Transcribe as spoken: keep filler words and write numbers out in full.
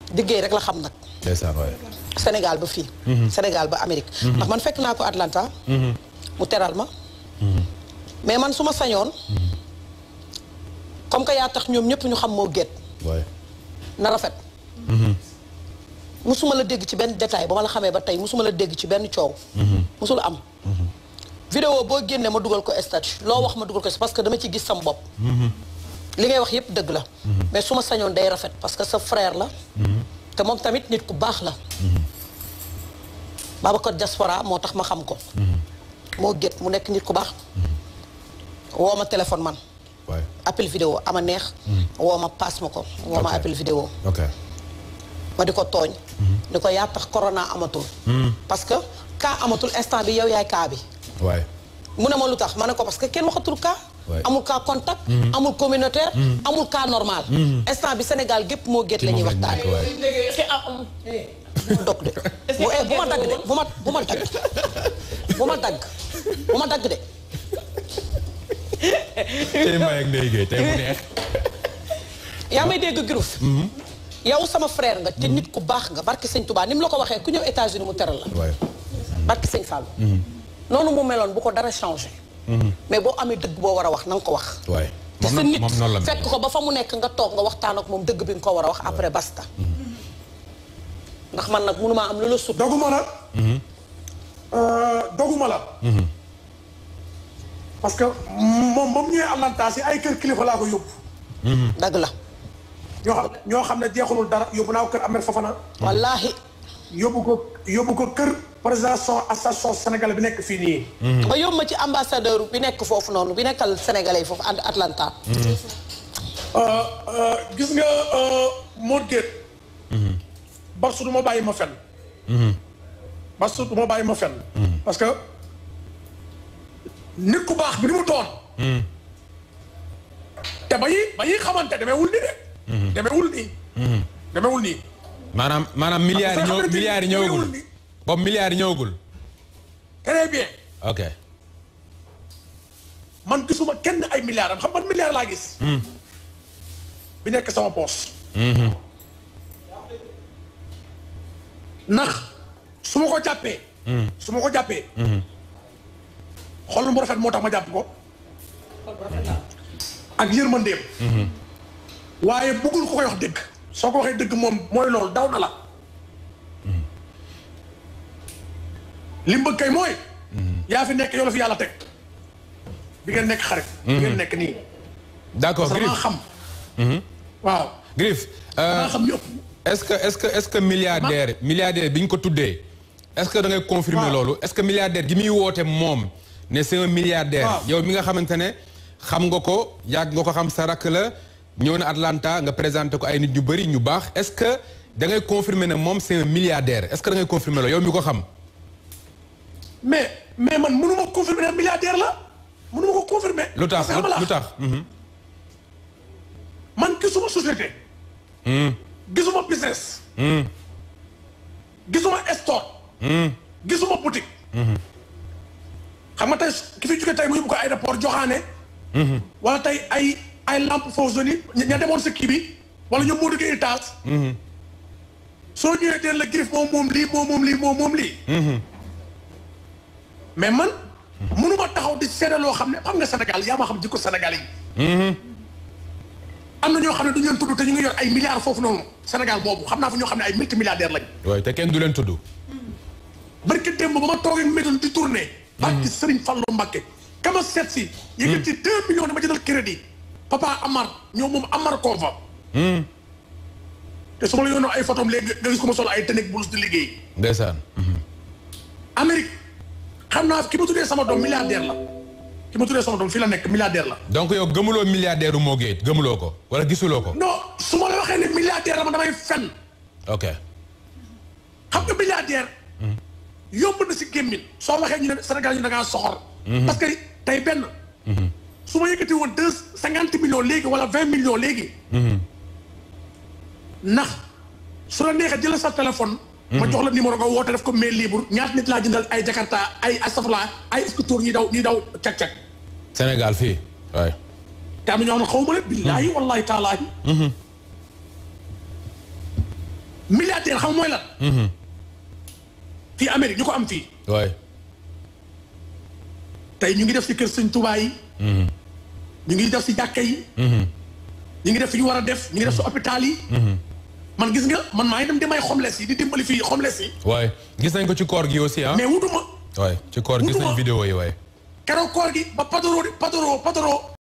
liggéey rek la xam nag. Sénégal ba fii. Sénégal ba Amérique. ndax man fekk naa ko Atlanta. mu teral ma. mais man su ma sañoon. comme que yaa tax ñoom ñëpp ñu xam moo géet. na rafet. musuma la dégg ci benn détail ba ma la xamee ba tey musuma la dégg ci benn coow. musul am. vidéo boo génnee ma dugal ko statut loo wax ma dugal ko parce que dama ci gis sam bopp. li ngay wax yépp dëgg la. mais su ma sañoon day rafet parce que sa frère la. te moom tamit nit ku baax la. Babacar Diaspora moo tax ma xam ko. moo géet mu nekk nit ku baax. woo ma téléphone man. appel vidéo ama neex. woo ma paas ma ko. woo ma appel vidéo. ma di ko tooñ. di ko yaa tax corona amatul. parce que cas amatul instant bi yow yaay cas bi. waay mu ne ma lu tax ma ne ko parce que kenn waxatul cas. amul cas contact. amul communautaire. amul cas normal. instant bi Sénégal gépp moo géet la ñuy waxtaan. dog de bu ma dagg de bu ma bu ma dagg bu ma dagg bu ma dagg de. tey may ak Ndeye Gueye tey mu neex. yaa may dégg Groove. yow sama frère nga te nit ku baax nga barki sëñ Touba ni mu la ko waxee ku ñëw États-Unis mu teral la. barki sëñ Fall. noonu mu meloon bu ko dara changé. mais boo amee dëgg boo war a wax na nga ko wax. waay te sa nit fekk ko ba fa mu nekk nga toog nga waxtaan ak moom dëgg bi nga ko war a wax après basta. ndax man nag mënumaa am lu la sut. doguma la. doguma la. parce que moom ba mu ñëwee Atlanta si ay kër kilifa laa ko yóbbu. dëgg la. ñoo xam ñoo xam ne jeexulul dara yóbbu naa ko kër Ahmed Fofana. wallaahi. yóbbu ko yóbbu ko kër président association sénégalais bi nekk fii nii. ba yóbbu ma ci ambassadeur bi nekk foofu noonu bi nekkal sénégalais yi foofu ànd Atlanta. gis nga Modou Guèye. Barsu du ma bàyyi ma fenn. Barsu du ma bàyyi ma fenn. parce que nit ku baax bi ni mu doon. te ba yi ba yi xamante demeewul nii de. demeewul nii. demeewul nii. maanaam maanaam milliards yi ñëw milliards yi ñëwagul. boobu milliards yi ñëwagul. très bien. ok. man gisuma kenn ay milliards am xam man milliards laa gis. bi nekk sama poche. ndax su ma ko jàppee. su ma ko jàppee. xol mu rafet moo tax ma jàpp ko. ak yërmandeem. waaye bëggul ko koy wax dëgg. soo ko waxee dëgg moom mooy loolu daw na la. li mu bëgg kay mooy. yaa fi nekk yow la fi yàlla teg. bi ngeen nekk xarit. bi ngeen nekk nii. d'accord Griff sama xam. waaw. Griff. sama xam ñëpp. est-ce que est-ce que est-ce que milliardaire milliardaire bi ñu ko tuddee. est-ce que da ngay confirmer loolu est-ce que milliardaire gi muy woote moom ne c'est un milliardaire. yow mi nga xamante ne xam nga ko yàgg nga ko xam sa rakk la ñëw na Atlanta nga présenté ko ay nit ñu bëri ñu baax est-ce que da ngay confirmer ne moom c'est un milliardaire est-ce que da ngay confirmer loolu yow mi ko xam. mais mais man mënu ma confirmer ne milliardaire la mënu ma ko confirmer. lu tax lu tax. man gisuma société. gisuma business. gisuma store. gisuma boutique. xam nga tey ki fi jóge tey mu yóbbu ko aéroport joxaane. wala tey ay ay lampe faux zone yi ña demoon sa kii bi wala ñoom moo duggee étage. soo ñëwee dee la Griff moom moom lii moom moom lii moom moom lii. mais man. mënuma taxaw di seede loo xam ne xam nga Sénégal yaa ma xam jikko Sénégal yi. am na ñoo xam ne du ñu leen tudd te ñu ngi yor ay milliards foofu noonu Sénégal boobu xam naa fa ñoo xam ne ay multimilliardaires lañ. waaye te kenn du leen tudd. barke démb ba ma toogee météo di tourné. barke Serigne Fallou Mbacké. kama seet si. yëkkati deux millions dama jëndal crédit. papa Amar ñoom moom Amar koo fa. te su ma la yónnee ay photos léegi nga gis ko ma solo ay tenue blouse di liggéey. ndeysaan. Amérique xam naa ki ma tuddee sama doom milliardaire la. ki ma tuddee sama doom fii la nekk milliardaire la. donc yow gëmuloo milliardaire u Mo Gates gëmuloo ko wala gisuloo ko. non su ma la waxee ne milliardaire la man damay fen. ok. xam nga milliardaire. yomb na si gémmin soo waxee ñu ne Sénégal ñu da ngaa soxor. parce que tey benn. su ma yëkkati woon deux cinquante millions léegi wala vingt millions léegi. ndax su la neexee jël sa téléphone. ma jox la numéro nga woote def ko mail libre ñaata nit laa jëndal ay Jakarta ay astafurlah ay scooter ñuy daw ñuy daw cag-cag. Sénégal fii waay. te am na ñoo xam ne xaw ma leen. billaahi wallaahi taalaahi. milliardaire xam mooy lan. fii Amérique ñu ko am fii. waay. tey ñu ngi def si kër Sëñ Tuubaa yi. ñu ngi def si jàkka yi. ñu ngi def fi ñu war a def ñu ngi def si hôpital yi. man gis nga man maa ngi dem di may xomles yi di dimbali fii xomles yi. waay gis nañ ko ci koor gi aussi ah. mais wutuma. waay ci koor gis nañ vidéo yi waay. keroog koor gi ba Padoro Padoro Padoro.